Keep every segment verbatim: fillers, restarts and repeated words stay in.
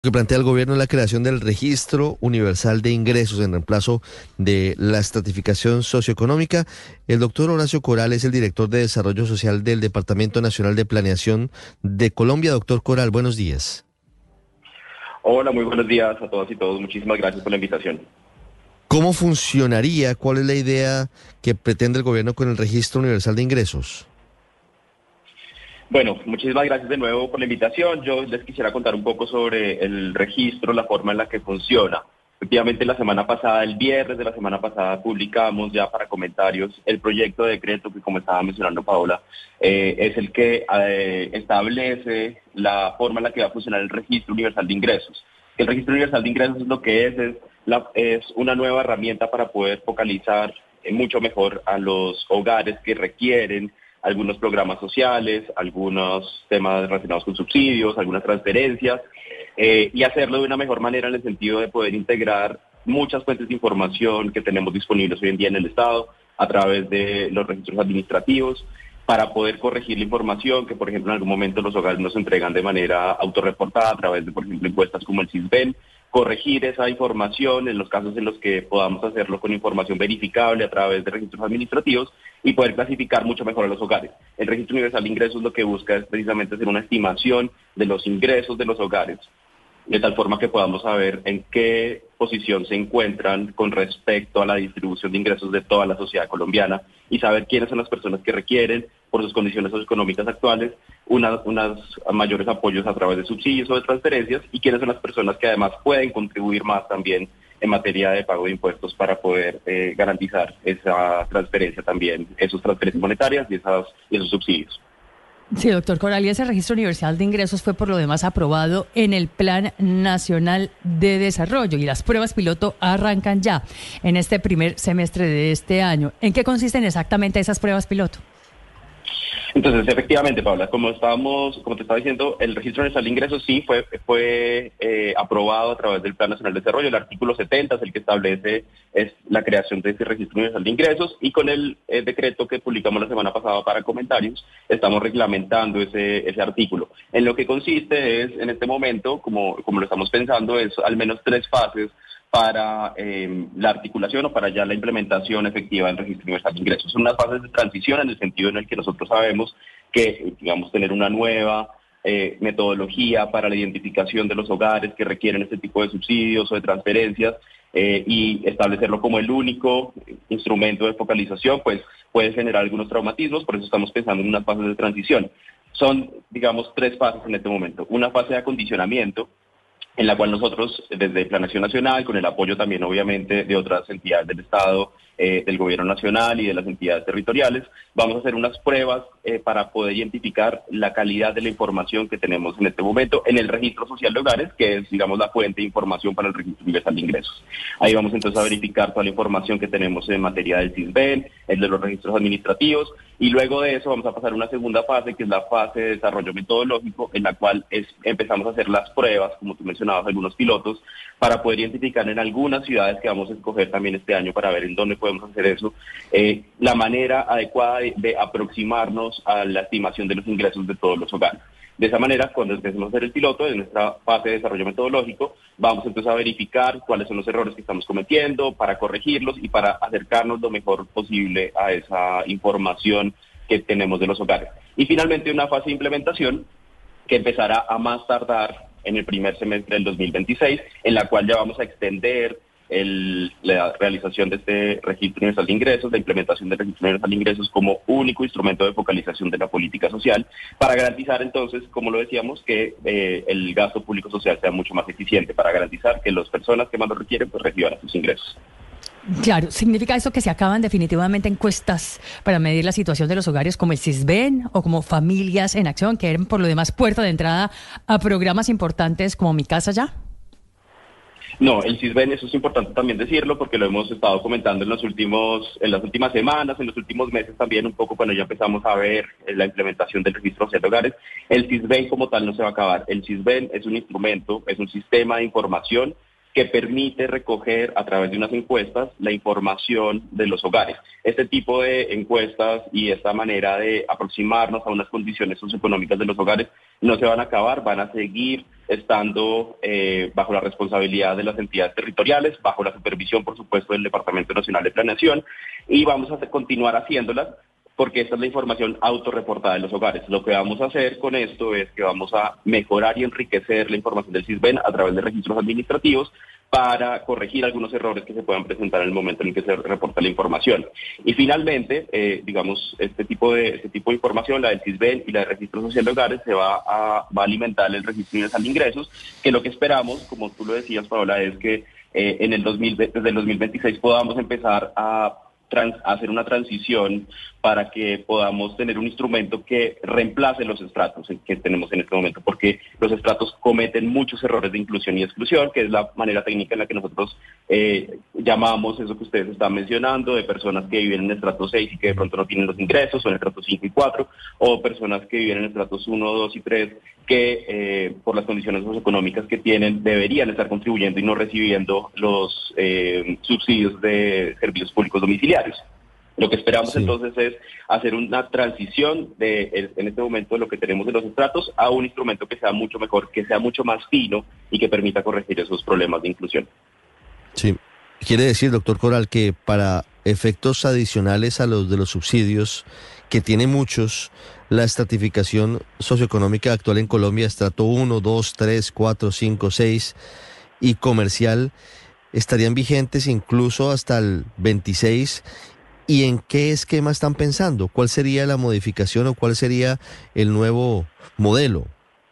Lo que plantea el gobierno es la creación del Registro Universal de Ingresos en reemplazo de la estratificación socioeconómica. El doctor Horacio Coral es el director de Desarrollo Social del Departamento Nacional de Planeación de Colombia. Doctor Coral, buenos días. Hola, muy buenos días a todas y todos. Muchísimas gracias por la invitación. ¿Cómo funcionaría? ¿Cuál es la idea que pretende el gobierno con el Registro Universal de Ingresos? Bueno, muchísimas gracias de nuevo por la invitación. Yo les quisiera contar un poco sobre el registro, la forma en la que funciona. Efectivamente, la semana pasada, el viernes de la semana pasada, publicamos ya para comentarios el proyecto de decreto que, como estaba mencionando Paola, eh, es el que eh, establece la forma en la que va a funcionar el Registro Universal de Ingresos. El Registro Universal de Ingresos es lo que es, es, la, es una nueva herramienta para poder focalizar eh, mucho mejor a los hogares que requieren algunos programas sociales, algunos temas relacionados con subsidios, algunas transferencias, eh, y hacerlo de una mejor manera en el sentido de poder integrar muchas fuentes de información que tenemos disponibles hoy en día en el Estado a través de los registros administrativos, para poder corregir la información que, por ejemplo, en algún momento los hogares nos entregan de manera autorreportada a través de, por ejemplo, encuestas como el CISBEN, corregir esa información en los casos en los que podamos hacerlo con información verificable a través de registros administrativos y poder clasificar mucho mejor a los hogares. El Registro Universal de Ingresos lo que busca es precisamente hacer una estimación de los ingresos de los hogares, de tal forma que podamos saber en qué posición se encuentran con respecto a la distribución de ingresos de toda la sociedad colombiana y saber quiénes son las personas que requieren, por sus condiciones socioeconómicas actuales, unas, unas mayores apoyos a través de subsidios o de transferencias, y quiénes son las personas que además pueden contribuir más también en materia de pago de impuestos para poder eh, garantizar esa transferencia también, esas transferencias monetarias y, esas, y esos subsidios. Sí, doctor Coral, y ese Registro Universal de Ingresos fue por lo demás aprobado en el Plan Nacional de Desarrollo y las pruebas piloto arrancan ya en este primer semestre de este año. ¿En qué consisten exactamente esas pruebas piloto? Entonces, efectivamente, Paula, como estábamos, como te estaba diciendo, el Registro Universal de Ingresos sí fue, fue eh, aprobado a través del Plan Nacional de Desarrollo. El artículo setenta es el que establece es la creación de ese Registro Universal de Ingresos, y con el eh, decreto que publicamos la semana pasada para comentarios, estamos reglamentando ese, ese artículo. En lo que consiste es, en este momento, como, como lo estamos pensando, es al menos tres fases para eh, la articulación o para ya la implementación efectiva del Registro Universal de Ingresos. Son unas fases de transición en el sentido en el que nosotros sabemos que, digamos, tener una nueva eh, metodología para la identificación de los hogares que requieren este tipo de subsidios o de transferencias eh, y establecerlo como el único instrumento de focalización, pues puede generar algunos traumatismos. Por eso estamos pensando en unas fases de transición. Son, digamos, tres fases en este momento. Una fase de acondicionamiento, en la cual nosotros, desde Planeación Nacional, con el apoyo también obviamente de otras entidades del Estado, eh, del Gobierno Nacional y de las entidades territoriales, vamos a hacer unas pruebas eh, para poder identificar la calidad de la información que tenemos en este momento en el Registro Social de Hogares, que es, digamos, la fuente de información para el Registro Universal de Ingresos. Ahí vamos entonces a verificar toda la información que tenemos en materia del CISBEN, el de los registros administrativos, y luego de eso vamos a pasar a una segunda fase, que es la fase de desarrollo metodológico, en la cual es, empezamos a hacer las pruebas, como tú mencionabas, algunos pilotos, para poder identificar en algunas ciudades que vamos a escoger también este año para ver en dónde podemos hacer eso, eh, la manera adecuada de, de aproximarnos a la estimación de los ingresos de todos los hogares. De esa manera, cuando empecemos a hacer el piloto en nuestra fase de desarrollo metodológico, vamos entonces a verificar cuáles son los errores que estamos cometiendo, para corregirlos y para acercarnos lo mejor posible a esa información que tenemos de los hogares. Y finalmente una fase de implementación que empezará a más tardar en el primer semestre del dos mil veintiséis, en la cual ya vamos a extender El, la realización de este Registro Universal de Ingresos, la implementación del Registro Universal de Ingresos como único instrumento de focalización de la política social, para garantizar entonces, como lo decíamos, que eh, el gasto público social sea mucho más eficiente, para garantizar que las personas que más lo requieren pues reciban sus ingresos. Claro, ¿significa eso que se acaban definitivamente encuestas para medir la situación de los hogares como el CISBEN o como Familias en Acción, que eran por lo demás puerta de entrada a programas importantes como Mi Casa Ya? No, el CISBEN, eso es importante también decirlo, porque lo hemos estado comentando en los últimos, en las últimas semanas, en los últimos meses también, un poco cuando ya empezamos a ver la implementación del Registro Social de Hogares. El CISBEN como tal no se va a acabar. El CISBEN es un instrumento, es un sistema de información que permite recoger a través de unas encuestas la información de los hogares. Este tipo de encuestas y esta manera de aproximarnos a unas condiciones socioeconómicas de los hogares no se van a acabar, van a seguir estando eh, bajo la responsabilidad de las entidades territoriales, bajo la supervisión, por supuesto, del Departamento Nacional de Planeación, y vamos a continuar haciéndolas porque esta es la información autorreportada de los hogares. Lo que vamos a hacer con esto es que vamos a mejorar y enriquecer la información del SISBEN a través de registros administrativos para corregir algunos errores que se puedan presentar en el momento en el que se reporta la información. Y finalmente, eh, digamos, este tipo de este tipo de información, la del SISBEN y la del Registro Social de Hogares, se va a, va a alimentar el Registro Universal de Ingresos, que lo que esperamos, como tú lo decías, Paola, es que eh, en el dos mil veinte, desde el dos mil veintiséis podamos empezar a Trans, hacer una transición para que podamos tener un instrumento que reemplace los estratos que tenemos en este momento, porque los estratos cometen muchos errores de inclusión y exclusión, que es la manera técnica en la que nosotros eh, llamamos eso que ustedes están mencionando, de personas que viven en estrato seis y que de pronto no tienen los ingresos, o en estratos cinco y cuatro, o personas que viven en estratos uno, dos y tres, que eh, por las condiciones socioeconómicas que tienen deberían estar contribuyendo y no recibiendo los eh, subsidios de servicios públicos domiciliarios. Lo que esperamos sí. entonces es hacer una transición de, en este momento, de lo que tenemos de los estratos a un instrumento que sea mucho mejor, que sea mucho más fino y que permita corregir esos problemas de inclusión. Sí, quiere decir, doctor Coral, que para efectos adicionales a los de los subsidios, que tiene muchos, la estratificación socioeconómica actual en Colombia, estrato uno, dos, tres, cuatro, cinco, seis y comercial, estarían vigentes incluso hasta el veintiséis. ¿Y en qué esquema están pensando? ¿Cuál sería la modificación o cuál sería el nuevo modelo?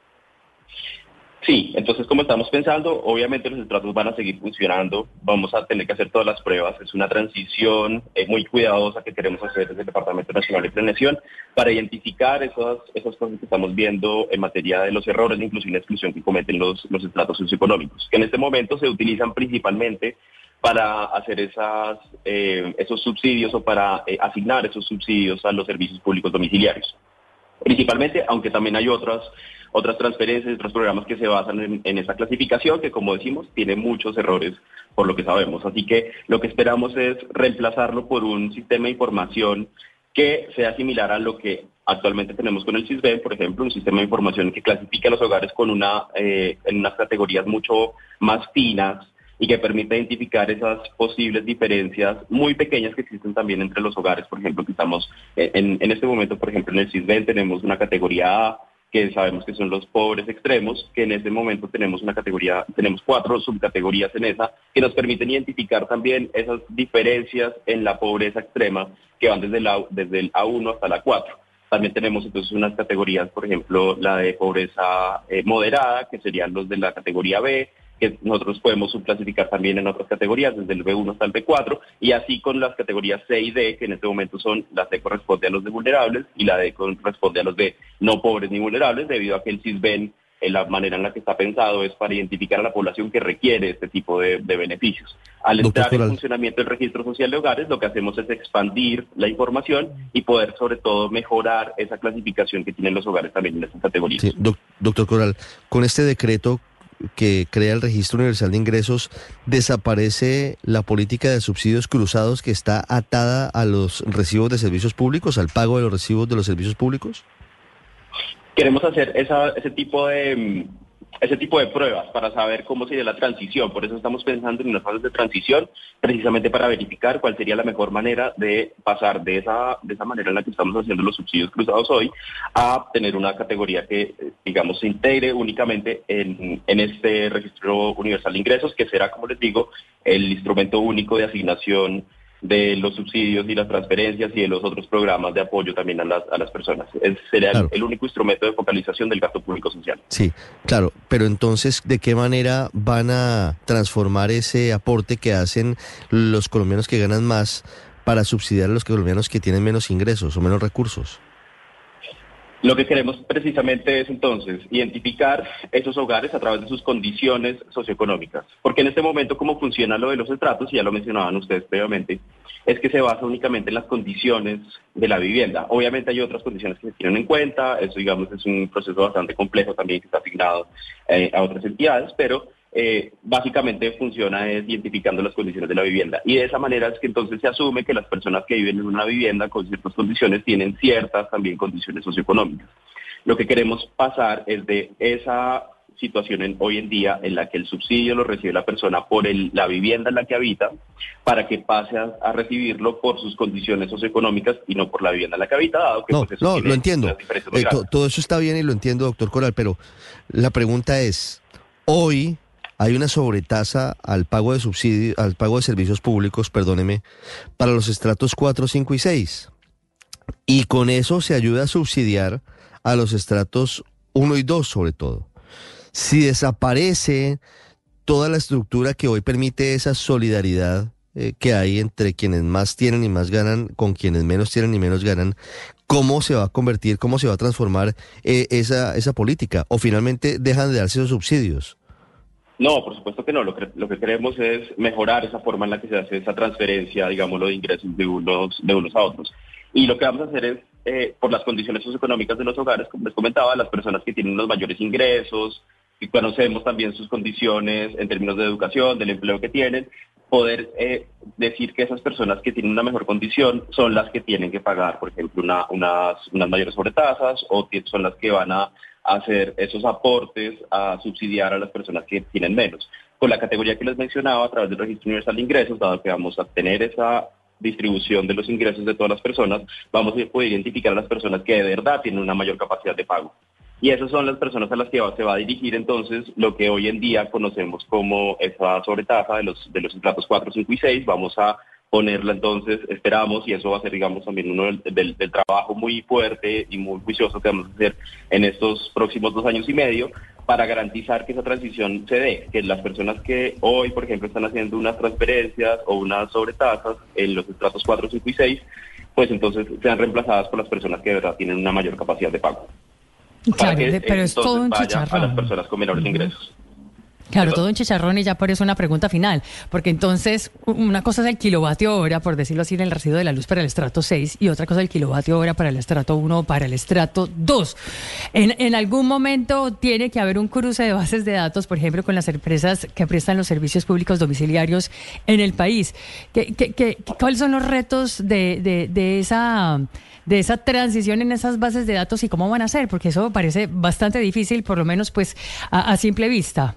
Sí, entonces como estamos pensando, obviamente los estratos van a seguir funcionando, vamos a tener que hacer todas las pruebas, es una transición eh, muy cuidadosa que queremos hacer desde el Departamento Nacional de Planeación para identificar esas, esas cosas que estamos viendo en materia de los errores de inclusión y exclusión que cometen los, los estratos socioeconómicos, que en este momento se utilizan principalmente para hacer esas, eh, esos subsidios o para eh, asignar esos subsidios a los servicios públicos domiciliarios. Principalmente, aunque también hay otras otras transferencias, otros programas que se basan en, en esa clasificación, que como decimos, tiene muchos errores por lo que sabemos. Así que lo que esperamos es reemplazarlo por un sistema de información que sea similar a lo que actualmente tenemos con el SISBEN, por ejemplo, un sistema de información que clasifique a los hogares con una eh, en unas categorías mucho más finas y que permita identificar esas posibles diferencias muy pequeñas que existen también entre los hogares. Por ejemplo, que estamos en, en este momento, por ejemplo, en el SISBEN tenemos una categoría A, que sabemos que son los pobres extremos, que en este momento tenemos una categoría, tenemos cuatro subcategorías en esa, que nos permiten identificar también esas diferencias en la pobreza extrema, que van desde, la, desde el A uno hasta la cuatro. También tenemos entonces unas categorías, por ejemplo, la de pobreza eh, moderada, que serían los de la categoría B, que nosotros podemos subclasificar también en otras categorías, desde el B uno hasta el B cuatro, y así con las categorías C y D, que en este momento son, la C corresponde a los de vulnerables y la D corresponde a los de no pobres ni vulnerables, debido a que el SISBEN, en la manera en la que está pensado, es para identificar a la población que requiere este tipo de, de beneficios. Al entrar en funcionamiento el Registro Social de Hogares, lo que hacemos es expandir la información y poder, sobre todo, mejorar esa clasificación que tienen los hogares también en estas categorías. Sí, doc, doctor Coral, con este decreto que crea el Registro Universal de Ingresos, ¿desaparece la política de subsidios cruzados que está atada a los recibos de servicios públicos, al pago de los recibos de los servicios públicos? Queremos hacer esa, ese tipo de ese tipo de pruebas para saber cómo sería la transición. Por eso estamos pensando en unas fases de transición, precisamente para verificar cuál sería la mejor manera de pasar de esa de esa manera en la que estamos haciendo los subsidios cruzados hoy a tener una categoría que, digamos, se integre únicamente en, en este Registro Universal de Ingresos, que será, como les digo, el instrumento único de asignación de los subsidios y las transferencias y de los otros programas de apoyo también a las, a las personas. Es, sería claro. el, el único instrumento de focalización del gasto público social. Sí, claro, pero entonces, ¿de qué manera van a transformar ese aporte que hacen los colombianos que ganan más para subsidiar a los colombianos que tienen menos ingresos o menos recursos? Lo que queremos precisamente es entonces identificar esos hogares a través de sus condiciones socioeconómicas. Porque en este momento, cómo funciona lo de los estratos, y ya lo mencionaban ustedes previamente, es que se basa únicamente en las condiciones de la vivienda. Obviamente hay otras condiciones que se tienen en cuenta, eso digamos es un proceso bastante complejo también que está asignado eh, a otras entidades, pero eh, básicamente funciona es identificando las condiciones de la vivienda. Y de esa manera es que entonces se asume que las personas que viven en una vivienda con ciertas condiciones tienen ciertas también condiciones socioeconómicas. Lo que queremos pasar es de esa situación en, hoy en día en la que el subsidio lo recibe la persona por el, la vivienda en la que habita, para que pase a, a recibirlo por sus condiciones socioeconómicas y no por la vivienda en la que habita, dado que No, pues eso no, tiene lo entiendo. unas diferencias muy Eh, to- grandes. todo eso está bien y lo entiendo, doctor Coral, pero la pregunta es, hoy hay una sobretasa al pago de subsidio, al pago de servicios públicos, perdóneme, para los estratos cuatro, cinco y seis. Y con eso se ayuda a subsidiar a los estratos uno y dos sobre todo. Si desaparece toda la estructura que hoy permite esa solidaridad eh, que hay entre quienes más tienen y más ganan, con quienes menos tienen y menos ganan, ¿cómo se va a convertir, cómo se va a transformar eh, esa, esa política? ¿O finalmente dejan de darse esos subsidios? No, por supuesto que no. Lo que, lo que queremos es mejorar esa forma en la que se hace esa transferencia, digámoslo, de ingresos de unos, de unos a otros. Y lo que vamos a hacer es, eh, por las condiciones socioeconómicas de los hogares, como les comentaba, las personas que tienen los mayores ingresos, y conocemos también sus condiciones en términos de educación, del empleo que tienen, poder eh, decir que esas personas que tienen una mejor condición son las que tienen que pagar, por ejemplo, una, unas, unas mayores sobretasas, o que son las que van a hacer esos aportes a subsidiar a las personas que tienen menos. Con la categoría que les mencionaba, a través del Registro Universal de Ingresos, dado que vamos a tener esa distribución de los ingresos de todas las personas, vamos a poder identificar a las personas que de verdad tienen una mayor capacidad de pago. Y esas son las personas a las que va, se va a dirigir entonces lo que hoy en día conocemos como esa sobretasa de los, de los estratos cuatro, cinco y seis. Vamos a ponerla entonces, esperamos, y eso va a ser, digamos, también uno del, del, del trabajo muy fuerte y muy juicioso que vamos a hacer en estos próximos dos años y medio, para garantizar que esa transición se dé, que las personas que hoy, por ejemplo, están haciendo unas transferencias o unas sobretasas en los estratos cuatro, cinco y seis, pues entonces sean reemplazadas por las personas que de verdad tienen una mayor capacidad de pago. Para Claro, que de- pero es entonces todo un vaya chicharrón. a las personas con menores ingresos. Claro, ¿Perdón? todo un chicharrón, y ya por eso una pregunta final, porque entonces u- una cosa es el kilovatio hora, por decirlo así, en el recibo de la luz para el estrato seis, y otra cosa el kilovatio hora para el estrato uno o para el estrato dos. En, en algún momento tiene que haber un cruce de bases de datos, por ejemplo, con las empresas que prestan los servicios públicos domiciliarios en el país. ¿Qué, qué, qué, ¿Cuáles son los retos de, de, de esa... de esa transición en esas bases de datos y cómo van a ser? Porque eso parece bastante difícil, por lo menos pues a, a simple vista.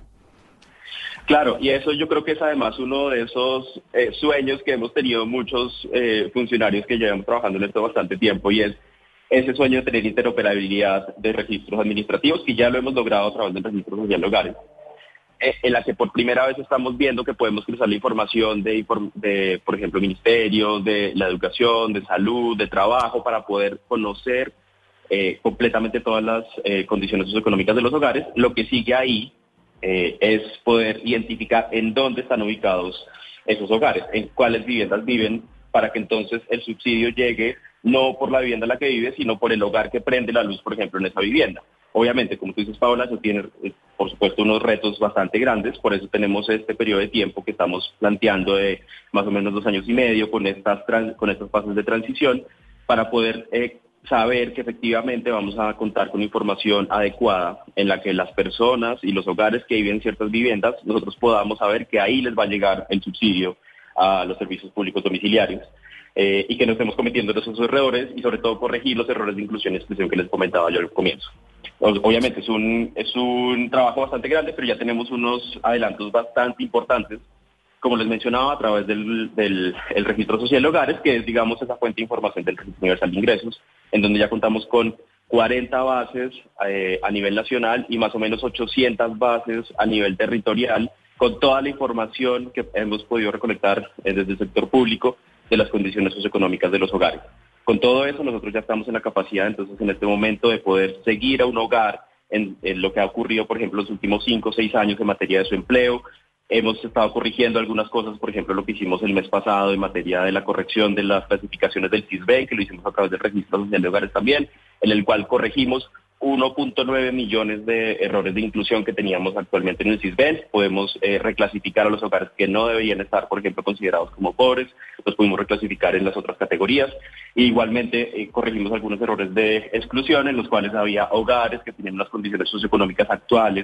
Claro, y eso yo creo que es además uno de esos eh, sueños que hemos tenido muchos eh, funcionarios que llevamos trabajando en esto bastante tiempo, y es ese sueño de tener interoperabilidad de registros administrativos, que ya lo hemos logrado a través del Registro Social de Hogares, eh, en la que por primera vez estamos viendo que podemos cruzar la información de, inform- de, por ejemplo, ministerios, de la educación, de salud, de trabajo, para poder conocer eh, completamente todas las eh, condiciones socioeconómicas de los hogares. Lo que sigue ahí Eh, es poder identificar en dónde están ubicados esos hogares, en cuáles viviendas viven, para que entonces el subsidio llegue no por la vivienda en la que vive, sino por el hogar que prende la luz, por ejemplo, en esa vivienda. Obviamente, como tú dices, Paola, eso tiene, eh, por supuesto, unos retos bastante grandes, por eso tenemos este periodo de tiempo que estamos planteando de más o menos dos años y medio con estas, trans, con estas fases de transición, para poder eh, saber que efectivamente vamos a contar con información adecuada en la que las personas y los hogares que viven en ciertas viviendas, nosotros podamos saber que ahí les va a llegar el subsidio a los servicios públicos domiciliarios, eh, y que no estemos cometiendo esos errores, y sobre todo corregir los errores de inclusión y exclusión que les comentaba yo al comienzo. Obviamente es un, es un trabajo bastante grande, pero ya tenemos unos adelantos bastante importantes, como les mencionaba, a través del, del el Registro Social de Hogares, que es, digamos, esa fuente de información del Registro Universal de Ingresos, en donde ya contamos con cuarenta bases eh, a nivel nacional y más o menos ochocientas bases a nivel territorial, con toda la información que hemos podido recolectar eh, desde el sector público de las condiciones socioeconómicas de los hogares. Con todo eso, nosotros ya estamos en la capacidad, entonces, en este momento, de poder seguir a un hogar en, en lo que ha ocurrido, por ejemplo, los últimos cinco o seis años en materia de su empleo. Hemos estado corrigiendo algunas cosas, por ejemplo, lo que hicimos el mes pasado en materia de la corrección de las clasificaciones del CISBEN, que lo hicimos a través del Registro Social de Hogares también, en el cual corregimos uno punto nueve millones de errores de inclusión que teníamos actualmente en el CISBEN. Podemos eh, reclasificar a los hogares que no deberían estar, por ejemplo, considerados como pobres, los pudimos reclasificar en las otras categorías. E igualmente eh, corregimos algunos errores de exclusión, en los cuales había hogares que tenían unas condiciones socioeconómicas actuales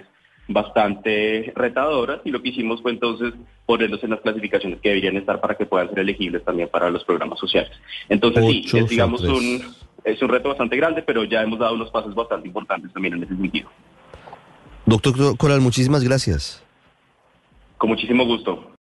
bastante retadoras, y lo que hicimos fue entonces ponerlos en las clasificaciones que deberían estar para que puedan ser elegibles también para los programas sociales. Entonces sí, es digamos un, es un reto bastante grande, pero ya hemos dado unos pasos bastante importantes también en ese sentido. Doctor Coral, muchísimas gracias. Con muchísimo gusto.